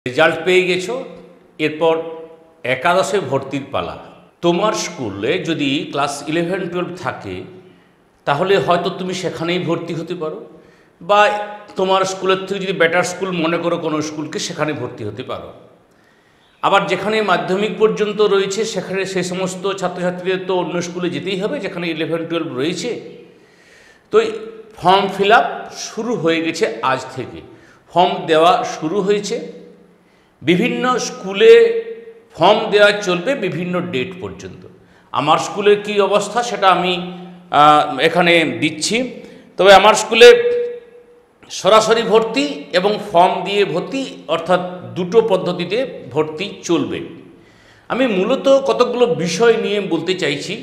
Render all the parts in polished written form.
Result পেয়ে গেছো, এরপর একাদশে ভর্তির পালা। তোমার স্কুলে যদি ক্লাস 11-12 থাকে তাহলে হয়তো তুমি সেখানেই ভর্তি হতে পারো, বা তোমার স্কুলের থেকে যদি বেটার স্কুল মনে করো কোনো স্কুলকে, সেখানে ভর্তি হতে পারো। আবার যেখানে মাধ্যমিক পর্যন্ত রয়েছে সেখানে সেই সমস্ত ছাত্রছাত্রীদের তো অন্য স্কুলে যেতেই হবে যেখানে 11-12 রয়েছে। তো ফর্ম ফিল আপ শুরু হয়ে গেছে, আজ থেকে ফর্ম দেওয়া শুরু হয়েছে। বিভিন্ন স্কুলে ফর্ম দেওয়া চলবে বিভিন্ন ডেট পর্যন্ত। আমার স্কুলের কি অবস্থা সেটা আমি এখানে দিচ্ছি। তবে আমার স্কুলে সরাসরি ভর্তি এবং ফর্ম দিয়ে ভর্তি, অর্থাৎ দুটো পদ্ধতিতে ভর্তি চলবে। আমি মূলত কতগুলো বিষয় নিয়ে বলতে চাইছি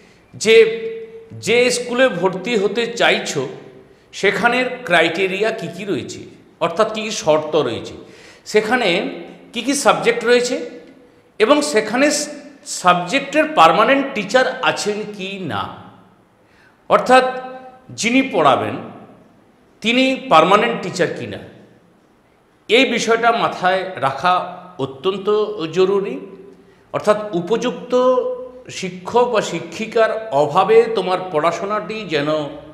যে স্কুলে ভর্তি হতে চাইছো সেখানের ক্রাইটেরিয়া কি কি রয়েছে, অর্থাৎ কী কী শর্ত রয়েছে, সেখানে কি কি সাবজেক্ট রয়েছে এবং সেখানে সাবজেক্টের পার্মানেন্ট টিচার আছেন কি না, অর্থাৎ যিনি পড়াবেন তিনি পার্মানেন্ট টিচার কি না, এই বিষয়টা মাথায় রাখা অত্যন্ত জরুরি। অর্থাৎ উপযুক্ত শিক্ষক বা শিক্ষিকার অভাবে তোমার পড়াশোনাটি যেন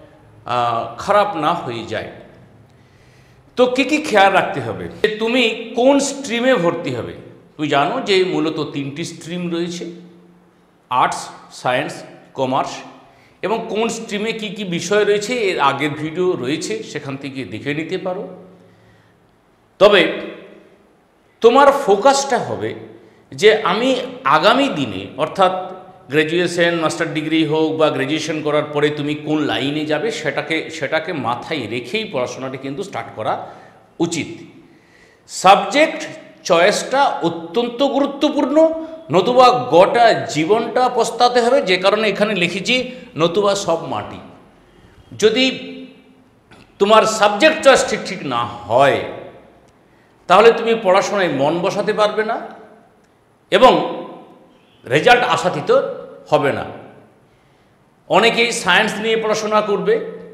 খারাপ না হয়ে যায়। তো কী কী খেয়াল রাখতে হবে, তুমি কোন স্ট্রিমে ভর্তি হবে। তুমি জানো যে মূলত 3টি স্ট্রিম রয়েছে, আর্টস, সায়েন্স, কমার্স, এবং কোন স্ট্রিমে কি কি বিষয় রয়েছে এর আগের ভিডিও রয়েছে, সেখান থেকে দেখে নিতে পারো। তবে তোমার ফোকাসটা হবে যে আমি আগামী দিনে, অর্থাৎ গ্র্যাজুয়েশন, মাস্টার ডিগ্রি হোক বা গ্র্যাজুয়েশন করার পরে তুমি কোন লাইনে যাবে সেটাকে মাথায় রেখেই পড়াশোনাটি কিন্তু স্টার্ট করা উচিত। সাবজেক্ট চয়েসটা অত্যন্ত গুরুত্বপূর্ণ, নতুবা গোটা জীবনটা পস্তাতে হবে। যে কারণে এখানে লিখেছি নতুবা সব মাটি। যদি তোমার সাবজেক্ট চয়েস ঠিক না হয় তাহলে তুমি পড়াশোনায় মন বসাতে পারবে না এবং রেজাল্ট আশাতীত হবে না। অনেকেই সায়েন্স নিয়ে পড়াশোনা করবে,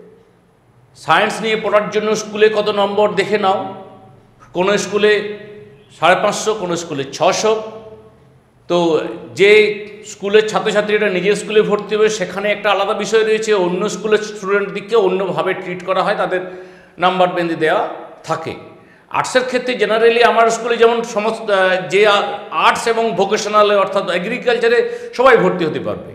সায়েন্স নিয়ে পড়ার জন্য স্কুলে কত নম্বর দেখে নাও, কোনো স্কুলে 550, কোনো স্কুলে 600। তো যে স্কুলের ছাত্রছাত্রীরা নিজের স্কুলে ভর্তি হবে সেখানে একটা আলাদা বিষয় রয়েছে, অন্য স্কুলের স্টুডেন্টদেরকে অন্যভাবে ট্রিট করা হয়, তাদের নাম্বার বেঁধে দেওয়া থাকে। আর্টসের ক্ষেত্রে জেনারেলি আমার স্কুলে যেমন সমস্ত যে আর্টস এবং ভোকেশনালে অর্থাৎ এগ্রিকালচারে সবাই ভর্তি হতে পারবে,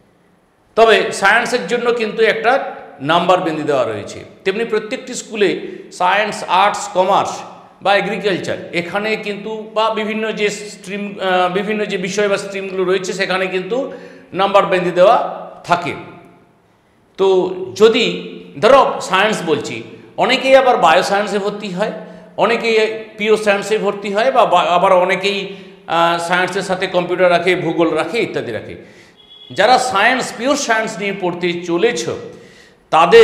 তবে সায়েন্সের জন্য কিন্তু একটা নাম্বার বেঁধে দেওয়া রয়েছে। তেমনি প্রত্যেকটি স্কুলে সায়েন্স, আর্টস, কমার্স বা এগ্রিকালচার এখানে কিন্তু বা বিভিন্ন যে স্ট্রিম, বিভিন্ন যে বিষয় বা স্ট্রিমগুলো রয়েছে সেখানে কিন্তু নাম্বার বেঁধে দেওয়া থাকে। তো যদি ধরো সায়েন্স বলছি, অনেকেই আবার বায়ো সায়েন্সে ভর্তি হয়, অনেকেই পিওর সায়েন্সে ভর্তি হয়, বা আবার অনেকেই সায়েন্সের সাথে কম্পিউটার রাখে, ভূগোল রাখে, ইত্যাদি রাখে। যারা সায়েন্স, পিওর সায়েন্স নিয়ে পড়তে চলেছ তাদের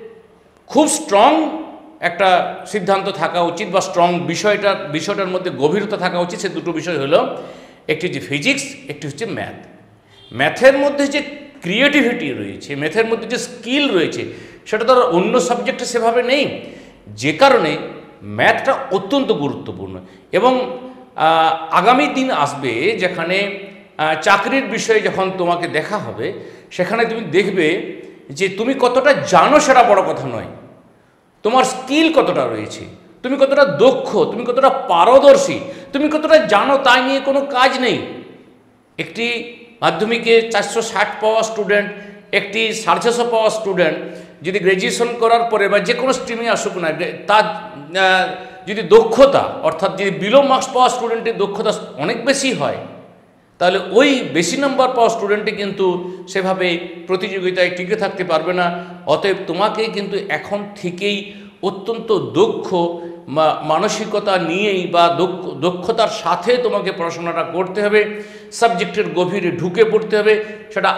খুব স্ট্রং একটা সিদ্ধান্ত থাকা উচিত, বা স্ট্রং বিষয়টার মধ্যে গভীরতা থাকা উচিত। সে দুটো বিষয় হলো, একটি হচ্ছে ফিজিক্স, একটি হচ্ছে ম্যাথ। ম্যাথের মধ্যে যে ক্রিয়েটিভিটি রয়েছে, ম্যাথের মধ্যে যে স্কিল রয়েছে, সেটা তো অন্য সাবজেক্টে সেভাবে নেই। যে কারণে ম্যাথটা অত্যন্ত গুরুত্বপূর্ণ। এবং আগামী দিন আসবে যেখানে চাকরির বিষয়ে যখন তোমাকে দেখা হবে, সেখানে তুমি দেখবে যে তুমি কতটা জানো সেটা বড় কথা নয়, তোমার স্কিল কতটা রয়েছে, তুমি কতটা দক্ষ, তুমি কতটা পারদর্শী, তুমি কতটা জানো তাই নিয়ে কোনো কাজ নেই। একটি মাধ্যমিকে 460 পাওয়া স্টুডেন্ট, একটি 650 পাওয়া স্টুডেন্ট যদি গ্র্যাজুয়েশন করার পরে বা যে কোনো স্ট্রিমে আসুক না, তার যদি দক্ষতা, অর্থাৎ যদি বিলো মার্কস পাওয়া স্টুডেন্টের দক্ষতা অনেক বেশি হয়, তাহলে ওই বেশি নাম্বার পাওয়া স্টুডেন্টে কিন্তু সেভাবে প্রতিযোগিতায় টিকে থাকতে পারবে না। অতএব তোমাকে কিন্তু এখন থেকেই অত্যন্ত দক্ষ মানসিকতা নিয়েই বা দক্ষতার সাথে তোমাকে পড়াশোনাটা করতে হবে, সাবজেক্টের গভীরে ঢুকে পড়তে হবে। সেটা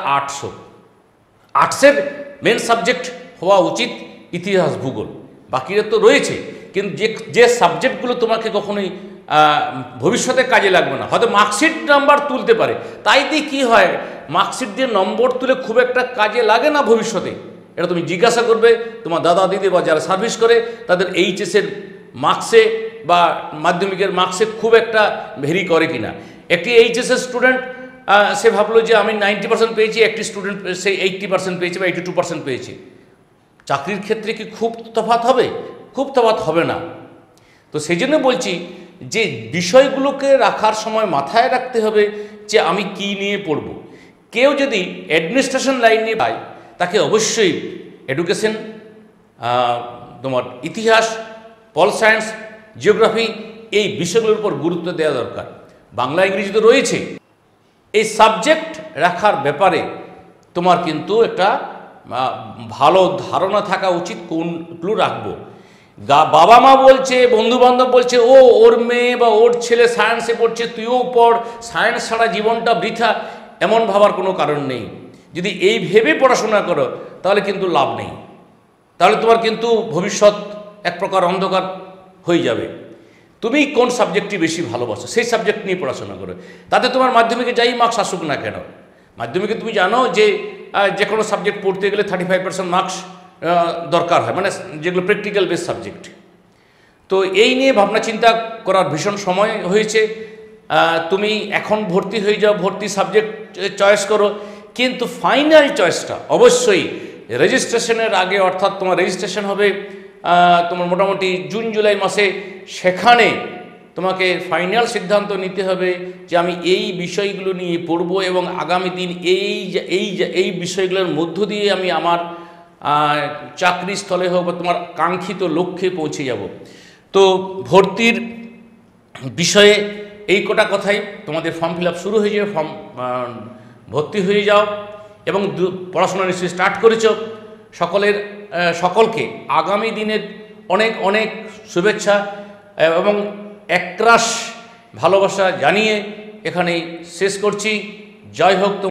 আর্টসের মেন সাবজেক্ট হওয়া উচিত ইতিহাস, ভূগোল, বাকিরা তো রয়েছে, কিন্তু যে সাবজেক্টগুলো তোমাকে কখনোই ভবিষ্যতে কাজে লাগবে না, হয়তো মার্কশিট নাম্বার তুলতে পারে, তাই দিয়ে কী হয়, মার্কশিট দিয়ে নম্বর তুলে খুব একটা কাজে লাগে না ভবিষ্যতে। এটা তুমি জিজ্ঞাসা করবে তোমার দাদা দিদি বা যারা সার্ভিস করে তাদের এইচএসের মার্কসে বা মাধ্যমিকের মার্কসে খুব একটা ভেরি করে কিনা। একটি এইচএসের স্টুডেন্ট সে ভাবলো যে আমি 90% পেয়েছি, একটি স্টুডেন্ট সে 80% পেয়েছে বা 82% পেয়েছে। চাকরির ক্ষেত্রে কি খুব তফাৎ হবে? খুব তফাৎ হবে না। তো সেই জন্য বলছি যে বিষয়গুলোকে রাখার সময় মাথায় রাখতে হবে যে আমি কি নিয়ে পড়ব। কেউ যদি অ্যাডমিনিস্ট্রেশন লাইন নিয়ে পায় তাকে অবশ্যই এডুকেশন, তোমার ইতিহাস, পল সায়েন্স, জিওগ্রাফি এই বিষয়গুলোর উপর গুরুত্ব দেওয়া দরকার। বাংলা ইংরেজি তো রয়েছে, এই সাবজেক্ট রাখার ব্যাপারে তোমার কিন্তু একটা ভালো ধারণা থাকা উচিত কোনগুলো রাখবো। বাবা মা বলছে, বন্ধুবান্ধব বলছে ও ওর মেয়ে বা ওর ছেলে সায়েন্সে পড়ছে, তুইও পড়, সায়েন্স ছাড়া জীবনটা বৃথা, এমন ভাবার কোনো কারণ নেই। যদি এই ভেবে পড়াশোনা করো তাহলে কিন্তু লাভ নেই, তাহলে তোমার কিন্তু ভবিষ্যৎ এক প্রকার অন্ধকার হয়ে যাবে। তুমি কোন সাবজেক্টটি বেশি ভালোবাসো সেই সাবজেক্ট নিয়ে পড়াশোনা করো, তাতে তোমার মাধ্যমিকে যাই মার্কস আসুক না কেন। মাধ্যমিকে তুমি জানো যে কোনো সাবজেক্ট পড়তে গেলে 35% মার্কস দরকার হয়, মানে যেগুলো প্র্যাকটিক্যাল বেস সাবজেক্ট। তো এই নিয়ে ভাবনা চিন্তা করার ভীষণ সময় হয়েছে। তুমি এখন ভর্তি হয়ে যাও, ভর্তি সাবজেক্ট চয়েস করো, কিন্তু ফাইনাল চয়েসটা অবশ্যই রেজিস্ট্রেশনের আগে, অর্থাৎ তোমার রেজিস্ট্রেশন হবে তোমার মোটামুটি জুন জুলাই মাসে। সেখানে তোমাকে ফাইনাল সিদ্ধান্ত নিতে হবে যে আমি এই বিষয়গুলো নিয়ে পড়বো এবং আগামী দিন এই বিষয়গুলোর মধ্য দিয়ে আমি আমার চাকরি স্থলে হোক বা তোমার কাঙ্ক্ষিত লক্ষ্যে পৌঁছে যাব। তো ভর্তির বিষয়ে এই কটা কথাই, তোমাদের ফর্ম ফিল আপ শুরু হয়ে যাবে, ভর্তি হয়ে যাও এবং পড়াশোনা নিশ্চয়ই স্টার্ট করেছ। সকলকে আগামী দিনের অনেক অনেক শুভেচ্ছা এবং একরাশ ভালোবাসা জানিয়ে এখানেই শেষ করছি। জয় হোক।